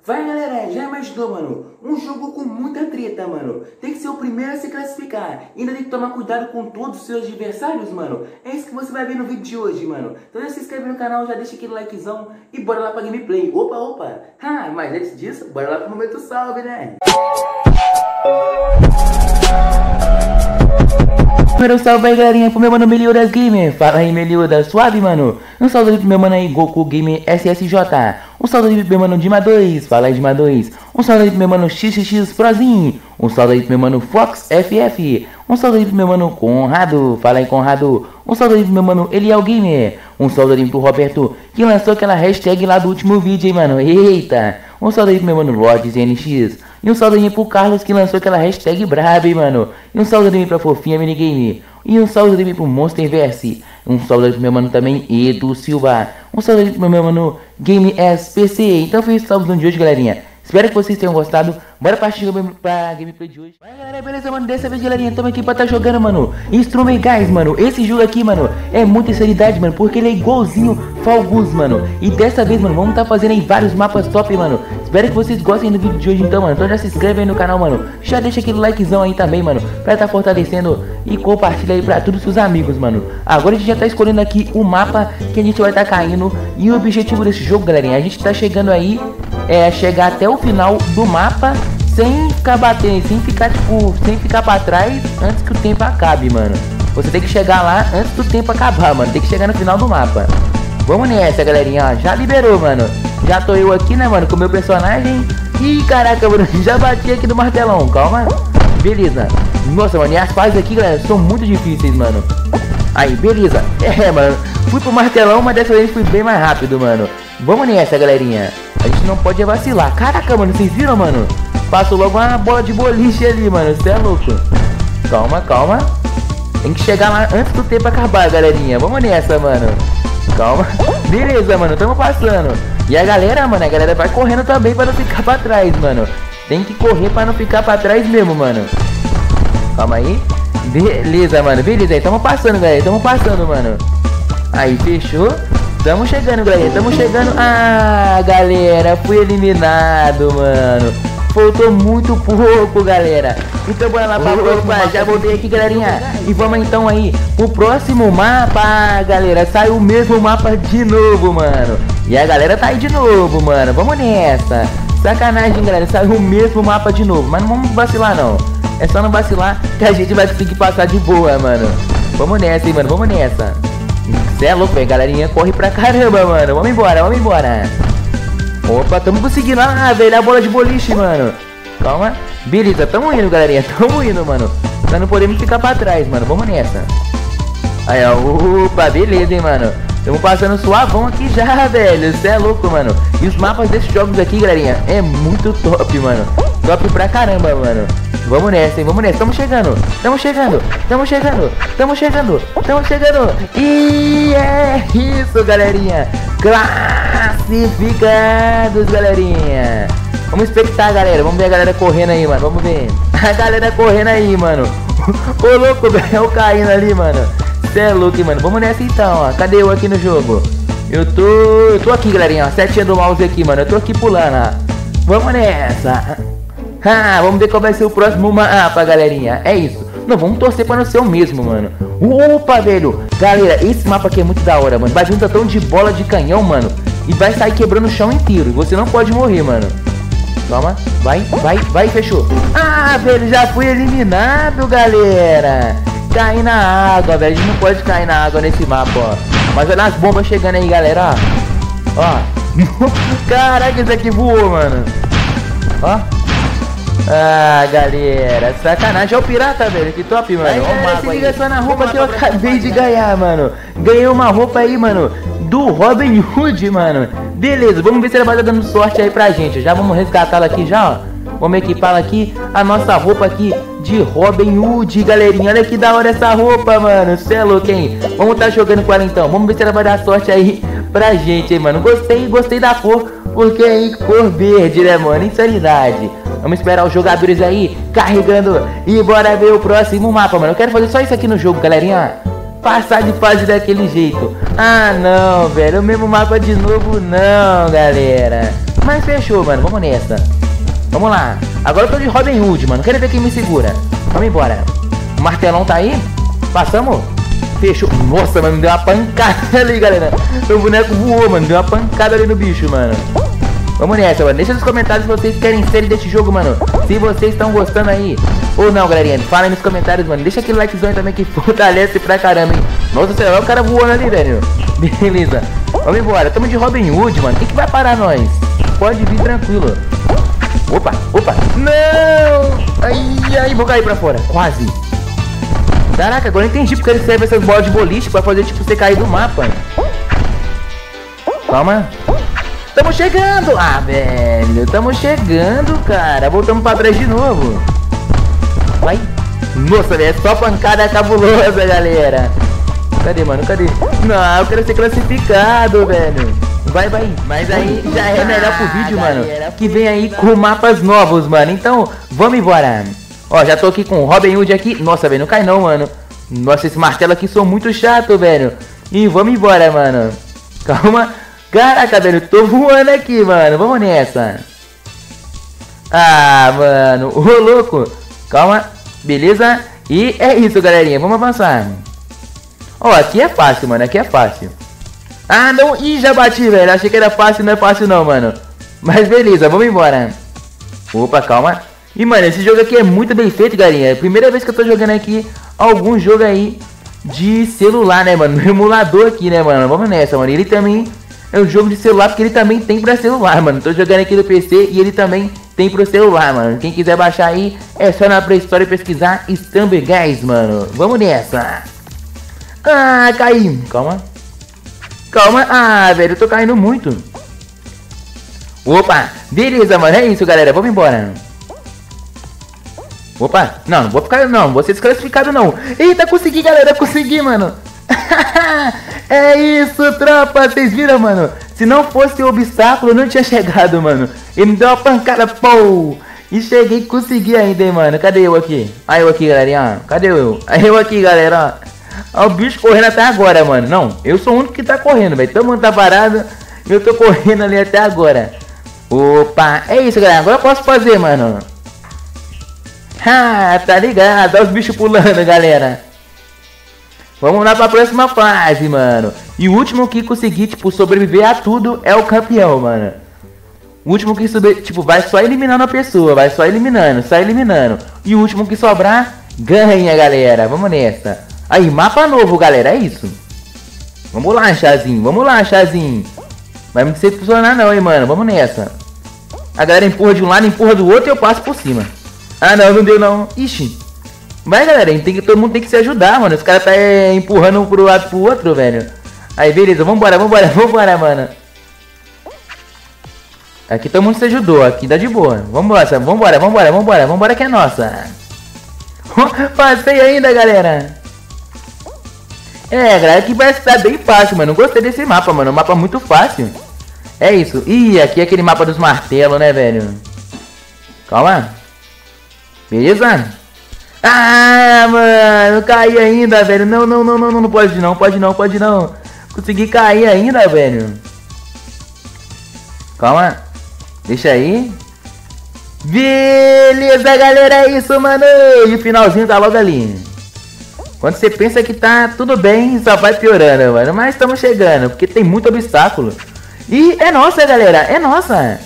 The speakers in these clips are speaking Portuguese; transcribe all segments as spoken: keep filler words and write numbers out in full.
Vai galera, já imaginou, mano? Um jogo com muita treta, mano. Tem que ser o primeiro a se classificar. E ainda tem que tomar cuidado com todos os seus adversários, mano. É isso que você vai ver no vídeo de hoje, mano. Então já se inscreve no canal, já deixa aquele likezão e bora lá pra gameplay. Opa, opa. Ah, mas antes disso, bora lá pro momento salve, né? Primeiro salve aí galerinha pro meu mano Meliodas Gamer. Fala aí Meliodas, suave mano. Um salve aí pro meu mano aí Goku Gamer S S J. Um salve aí pro meu mano Dima dois. Fala aí Dima dois. Um salve aí pro meu mano X X X Prozinho. Um salve aí pro meu mano Fox F F. Um salve aí pro meu mano Conrado. Fala aí Conrado. Um salve aí pro meu mano Eliel Gamer. Um salve aí pro Roberto que lançou aquela hashtag lá do último vídeo, hein mano. Eita. Um salve aí pro meu mano Lords N X. E um salve aí pro Carlos que lançou aquela hashtag braba, hein mano. E um salve aí pra Fofinha Minigame. E um salve aí pro Monsterverse. Um salve aí pro meu mano também Edu Silva. Um salve aí pro meu mano Game S P C. Então foi isso o salve de hoje, galerinha. Espero que vocês tenham gostado. Bora partir pra gameplay de hoje. Vai galera, beleza, mano? Dessa vez, galerinha, estamos aqui pra estar tá jogando, mano, Instrument Guys, mano. Esse jogo aqui, mano, é muita seriedade, mano, porque ele é igualzinho Fall Guys, mano. E dessa vez, mano, vamos estar tá fazendo aí vários mapas top, mano. Espero que vocês gostem do vídeo de hoje, então, mano. Então já se inscreve aí no canal, mano. Já deixa aquele likezão aí também, mano, pra estar tá fortalecendo e compartilha aí pra todos os seus amigos, mano. Agora a gente já tá escolhendo aqui o mapa que a gente vai estar tá caindo. E o objetivo desse jogo, galerinha, a gente tá chegando aí, é chegar até o final do mapa sem ficar batendo, sem ficar tipo, sem ficar pra trás antes que o tempo acabe, mano. Você tem que chegar lá antes do tempo acabar, mano. Tem que chegar no final do mapa. Vamos nessa, galerinha, ó. Já liberou, mano. Já tô eu aqui, né, mano, com o meu personagem. Ih, caraca, mano, já bati aqui do martelão. Calma. Beleza. Nossa, mano, e as fases aqui, galera, são muito difíceis, mano. Aí, beleza. É, mano, fui pro martelão, mas dessa vez fui bem mais rápido, mano. Vamos nessa, galerinha. A gente não pode vacilar. Caraca, mano, vocês viram, mano? Passo logo uma bola de boliche ali, mano. Você é louco. Calma, calma. Tem que chegar lá antes do tempo acabar, galerinha. Vamos nessa, mano. Calma. Beleza, mano. Tamo passando. E a galera, mano, a galera vai correndo também pra não ficar pra trás, mano. Tem que correr pra não ficar pra trás mesmo, mano. Calma aí. Beleza, mano. Beleza aí. Tamo passando, galera. Tamo passando, mano. Aí, fechou. Tamo chegando, galera. Tamo chegando. Ah, galera. Fui eliminado, mano. Faltou muito pouco, galera. Então bora lá pra próxima. Já voltei aqui, galerinha. E vamos então aí pro próximo mapa, galera. Saiu o mesmo mapa de novo, mano. E a galera tá aí de novo, mano. Vamos nessa. Sacanagem, galera. Saiu o mesmo mapa de novo. Mas não vamos vacilar, não. É só não vacilar que a gente vai conseguir passar de boa, mano. Vamos nessa, hein, mano. Vamos nessa. Cê é louco, velho. Galerinha corre pra caramba, mano. Vamos embora, vamos embora. Opa, tamo conseguindo. Ah, velho, a bola de boliche, mano. Calma. Beleza, tamo indo, galerinha. Tamo indo, mano. Nós não podemos ficar pra trás, mano. Vamos nessa. Aí, ó. Opa, beleza, hein, mano. Tamo passando suavão aqui já, velho. Você é louco, mano. E os mapas desses jogos aqui, galerinha, é muito top, mano. Top pra caramba, mano. Vamos nessa, hein? Vamos nessa. Tamo chegando. Tamo chegando. Tamo chegando. Tamo chegando. Tamo chegando. E é isso, galerinha. Classificados, galerinha. Vamos expectar, galera. Vamos ver a galera correndo aí, mano. Vamos ver. A galera correndo aí, mano. Ô, louco, velho. Caindo ali, mano. Cê é louco, mano. Vamos nessa então, ó. Cadê eu aqui no jogo? Eu tô... Eu tô aqui, galerinha, ó. Setinha do mouse aqui, mano. Eu tô aqui pulando, ó. Vamos nessa. Ah, vamos ver qual vai ser o próximo mapa, galerinha. É isso. Não, vamos torcer pra não ser o mesmo, mano. Opa, velho. Galera, esse mapa aqui é muito da hora, mano. Vai vir um tantão de bola de canhão, mano. E vai sair quebrando o chão inteiro. Você não pode morrer, mano. Calma. Vai, vai, vai, fechou. Ah, velho, já fui eliminado, galera. Cair na água, velho. A gente não pode cair na água nesse mapa, ó. Mas olha as bombas chegando aí, galera, ó. Ó. Caraca, esse aqui voou, mano. Ó. Ah, galera, sacanagem. Olha o pirata, velho, que top, mano. Aí, galera, se liga só na roupa que eu acabei de ganhar, mano. Ganhei uma roupa aí, mano, do Robin Hood, mano. Beleza, vamos ver se ela vai dando sorte aí pra gente. Já vamos resgatá-la aqui já, ó. Vamos equipá-la aqui, a nossa roupa aqui de Robin Hood, galerinha. Olha que da hora essa roupa, mano. Cê é louco, hein? Vamos tá jogando com ela então. Vamos ver se ela vai dar sorte aí pra gente, hein, mano. Gostei, gostei da cor, porque aí cor verde, né, mano? Insanidade. Vamos esperar os jogadores aí carregando e bora ver o próximo mapa, mano. Eu quero fazer só isso aqui no jogo, galerinha. Passar de fase daquele jeito. Ah, não, velho. O mesmo mapa de novo, não, galera. Mas fechou, mano. Vamos nessa. Vamos lá. Agora eu tô de Robin Hood, mano. Quero ver quem me segura. Vamos embora. O martelão tá aí. Passamos. Fechou. Nossa, mano. Deu uma pancada ali, galera. O boneco voou, mano. Deu uma pancada ali no bicho, mano. Vamos nessa, mano. Deixa nos comentários se vocês querem série desse jogo, mano. Se vocês estão gostando aí ou não, galerinha. Fala aí nos comentários, mano. Deixa aquele likezão também que fortalece pra caramba, hein. Nossa senhora, o cara voando ali, velho. Beleza. Vamos embora. Tamo de Robin Hood, mano. Quem que vai parar nós? Pode vir tranquilo. Opa, opa. Não. Ai, ai, vou cair pra fora. Quase. Caraca, agora eu entendi porque ele serve essas bolas de boliche pra fazer, tipo, você cair do mapa. Calma. Tamo chegando. Ah, velho. Tamo chegando, cara. Voltamos pra trás de novo. Vai. Nossa, velho. É só pancada cabulosa, galera. Cadê, mano? Cadê? Não, eu quero ser classificado, velho. Vai, vai. Mas aí já é melhor pro vídeo, mano, que vem aí com mapas novos, mano. Então, vamos embora. Ó, já tô aqui com o Robin Hood aqui. Nossa, velho, não cai não, mano. Nossa, esse martelo aqui sou muito chato, velho. E vamos embora, mano. Calma. Caraca, velho, tô voando aqui, mano. Vamos nessa. Ah, mano. Ô, louco. Calma. Beleza? E é isso, galerinha. Vamos avançar. Ó, aqui é fácil, mano. Aqui é fácil. Ah, não. Ih, já bati, velho. Achei que era fácil. Não é fácil não, mano. Mas beleza, vamos embora. Opa, calma. E, mano, esse jogo aqui é muito bem feito, galerinha. É a primeira vez que eu tô jogando aqui algum jogo aí de celular, né, mano? No emulador aqui, né, mano? Vamos nessa, mano. Ele também é um jogo de celular porque ele também tem pra celular, mano. Tô jogando aqui no P C e ele também tem pro celular, mano. Quem quiser baixar aí, é só na Play Store pesquisar Stumble Guys, mano. Vamos nessa. Ah, caí. Calma. Calma. Ah, velho, eu tô caindo muito. Opa, beleza, mano. É isso, galera. Vamos embora. Opa, não, não vou ficar, não, vou ser desclassificado não. Eita, consegui, galera, consegui, mano. É isso, tropa, vocês viram, mano? Se não fosse o obstáculo, eu não tinha chegado, mano. Ele me deu uma pancada, pô. E cheguei e consegui ainda, hein, mano. Cadê eu aqui? Aí eu aqui, galerinha, cadê eu? Aí eu aqui, galera, ó. Ó o bicho correndo até agora, mano. Não, eu sou o único que tá correndo, velho. Todo mundo tá parado e eu tô correndo ali até agora. Opa, é isso, galera, agora eu posso fazer, mano. Ah, tá ligado, olha os bichos pulando, galera. Vamos lá pra próxima fase, mano. E o último que conseguir, tipo, sobreviver a tudo é o campeão, mano. O último que subir, tipo, vai só eliminando a pessoa, vai só eliminando, só eliminando. E o último que sobrar, ganha, galera. Vamos nessa. Aí, mapa novo, galera, é isso. Vamos lá, Chazinho, vamos lá, Chazinho. Vai me decepcionar não, hein, mano, vamos nessa. A galera empurra de um lado, empurra do outro e eu passo por cima. Ah, não, não deu não. Ixi. Vai, galera, tem que, todo mundo tem que se ajudar, mano. Os caras tá é, empurrando um pro lado pro outro, velho. Aí, beleza, vambora, vambora, vambora, mano. Aqui todo mundo se ajudou, aqui dá de boa. Vambora, vambora, vambora, vambora, vambora que é nossa. Passei ainda, galera. É, galera, aqui parece que tá bem fácil, mano. Gostei desse mapa, mano. Um mapa muito fácil. É isso. Ih, aqui é aquele mapa dos martelos, né, velho? Calma. Beleza? Ah, mano, caí ainda, velho. Não, não, não, não, não, não pode não, pode não, pode não. Consegui cair ainda, velho. Calma. Deixa aí. Beleza, galera, é isso, mano. E o finalzinho tá logo ali. Quando você pensa que tá tudo bem, só vai piorando, mano. Mas estamos chegando, porque tem muito obstáculo. E é nossa, galera, é nossa.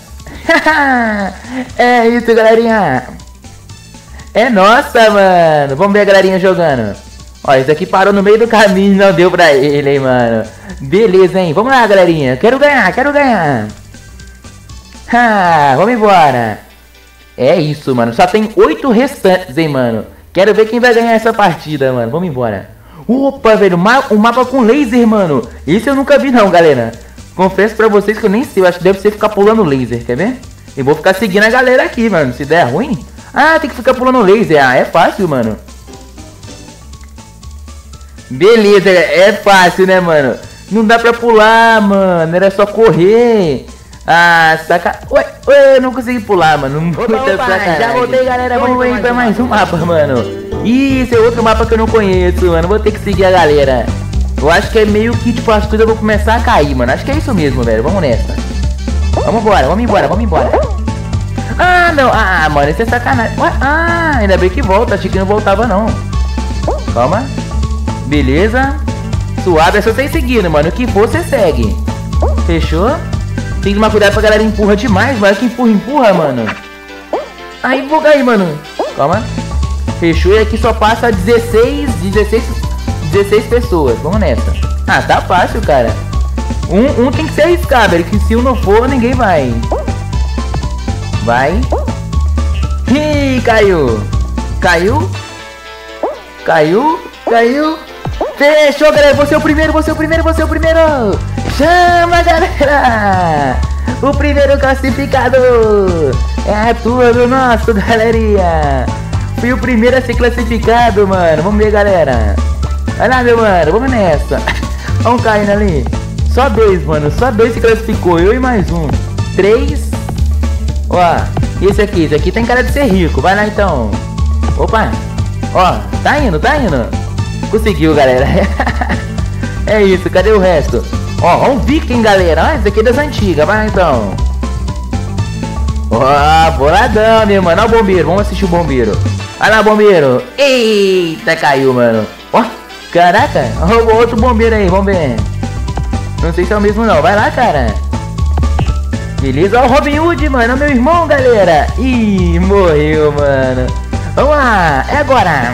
É isso, galerinha. É nossa, mano. Vamos ver a galerinha jogando. Ó, esse aqui parou no meio do caminho e não deu pra ele, hein, mano. Beleza, hein. Vamos lá, galerinha. Quero ganhar, quero ganhar. Ah, vamos embora. É isso, mano. Só tem oito restantes, hein, mano. Quero ver quem vai ganhar essa partida, mano. Vamos embora. Opa, velho. Um mapa com laser, mano. Esse eu nunca vi, não, galera. Confesso pra vocês que eu nem sei. Eu acho que deve ser ficar pulando laser, quer ver? Eu vou ficar seguindo a galera aqui, mano. Se der ruim... Ah, tem que ficar pulando laser. Ah, é fácil, mano. Beleza, é fácil, né, mano? Não dá pra pular, mano. Era só correr. Ah, saca... Ué, ué, eu não consegui pular, mano. Opa, opa, já voltei, galera. Vamos aí pra mais um mapa, mano. Ih, esse é outro mapa que eu não conheço, mano. Vou ter que seguir a galera. Eu acho que é meio que, tipo, as coisas vão começar a cair, mano. Acho que é isso mesmo, velho. Vamos nessa. Vamos embora, vamos embora, vamos embora. Ah, não. Ah, mano, isso é sacanagem. Ué? Ah, ainda bem que volta. Achei que não voltava, não. Calma. Beleza. Suave, é só você ir seguindo, mano. O que for, você segue. Fechou? Tem que tomar cuidado pra galera empurra demais, mano. Que empurra, empurra, mano. Aí, vou cair, mano. Calma. Fechou. E aqui só passa dezesseis, dezesseis, dezesseis pessoas. Vamos nessa. Ah, tá fácil, cara. Um, um tem que ser arriscado, velho. Que se um não for, ninguém vai. Vai. Ih, caiu. Caiu. Caiu. Caiu. Fechou, galera. Você é o primeiro, você é o primeiro, você é o primeiro. Chama, galera. O primeiro classificado. É a tua do nosso, galerinha. Fui o primeiro a ser classificado, mano. Vamos ver, galera. Olha lá, meu mano. Vamos nessa. Olha um caindo ali. Só dois, mano. Só dois se classificou. Eu e mais um. Três. Ó. E esse aqui? Esse aqui tem cara de ser rico. Vai lá, então. Opa. Ó. Tá indo, tá indo. Conseguiu, galera. É isso. Cadê o resto? Ó. Um viking, galera. Ó. Esse aqui é das antigas. Vai lá, então. Ó. Boladão, meu mano. Ó o bombeiro. Vamos assistir o bombeiro. Olha lá, bombeiro. Eita, caiu, mano. Ó. Caraca. Ó, outro bombeiro aí. Vamos ver. Não sei se é o mesmo não, vai lá, cara. Beleza, ó o Robin Hood, mano, é meu irmão, galera. Ih, morreu, mano. Vamos lá, é agora.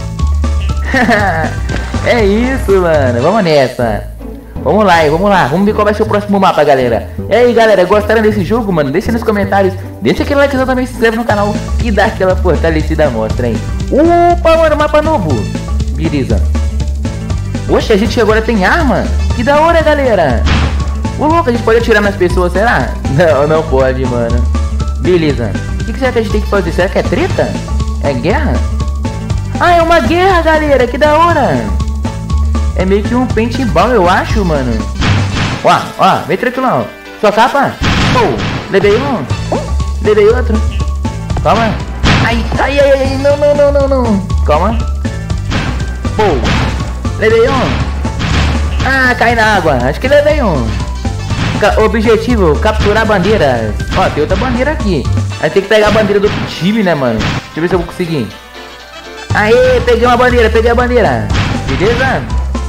É isso, mano, vamos nessa. Vamos lá, vamos lá, vamos ver qual vai ser o próximo mapa, galera. E aí, galera, gostaram desse jogo, mano? Deixa nos comentários, deixa aquele likezão também, se inscreve no canal e dá aquela fortalecida mostra, hein. Opa, mano, mapa novo. Beleza. Poxa, a gente agora tem arma? Que da hora, galera. Ô, louco, a gente pode atirar nas pessoas, será? Não, não pode, mano. Beleza. O que, que será que a gente tem que fazer? Será que é treta? É guerra? Ah, é uma guerra, galera. Que da hora. É meio que um paintball, eu acho, mano. Ó, ó, vem tranquilão. Sua capa? Pô, levei um. Levei outro. Calma. Ai, ai, ai, ai. Não, não, não, não, não. Calma. Pô. Levei um. Ah, cai na água. Acho que levei um. Ca Objetivo, capturar bandeiras. Ó, tem outra bandeira aqui. Aí tem que pegar a bandeira do outro time, né, mano? Deixa eu ver se eu vou conseguir. Aê, peguei uma bandeira, peguei a bandeira. Beleza?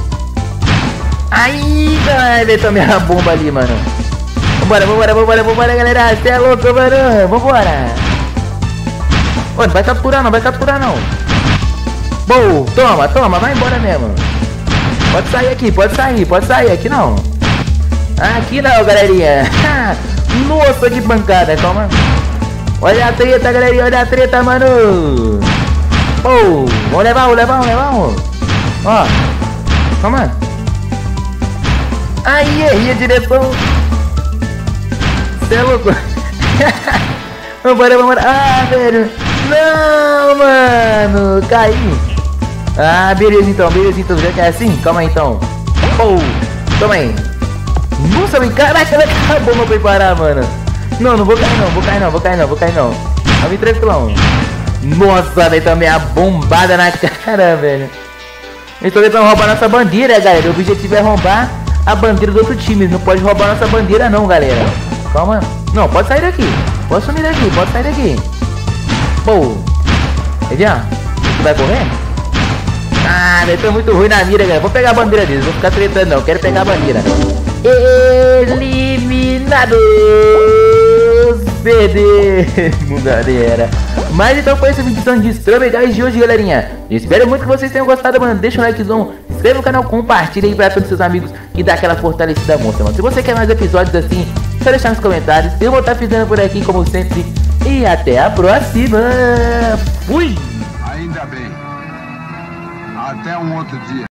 Aí, caralho, tomei a bomba ali, mano. Vambora, vambora, vambora, vambora, galera. Você é louco, mano. Vambora. Ô, não vai capturar, não vai capturar, não. Boa, toma, toma, vai embora mesmo. Pode sair aqui, pode sair, pode sair, aqui não. Aqui não, galerinha. Nossa, que pancada, calma. Olha a treta, galerinha, olha a treta, mano. Oh, vamos levar, vamos levar, vamos levar. Ó, calma. Aí, errei a direção. Você é louco. Vambora, vambora. Ah, velho. Não, mano, caí. Ah, beleza então, beleza então, já que é assim, calma aí então. Oh, toma aí. Nossa, vem, caraca, a bomba foi parar, mano. Não, não vou cair não, vou cair não, vou cair não, vou cair não. Vamos tranquilão. Nossa, velho, também a bombada na cara, velho. Eles estão tentando roubar nossa bandeira, galera. O objetivo é roubar a bandeira do outro time. Não pode roubar nossa bandeira não, galera. Calma. Não, pode sair daqui. Pode sumir daqui, pode sair daqui. Pô. Quer ver, ó? Você vai correr? Ah, eu tô muito ruim na mira, galera. Vou pegar a bandeira deles, vou ficar tretando não. Quero pegar a bandeira. Eliminados! Perdemos, galera. Mas então foi essa edição de Strawberry Guys de hoje, galerinha. Espero muito que vocês tenham gostado, mano. Deixa um likezão, se inscreva no canal, compartilha aí pra todos os seus amigos e dá aquela fortalecida monstra, mano. Se você quer mais episódios assim, só deixar nos comentários. Eu vou estar fazendo por aqui, como sempre. E até a próxima. Fui! Ainda bem. Até um outro dia.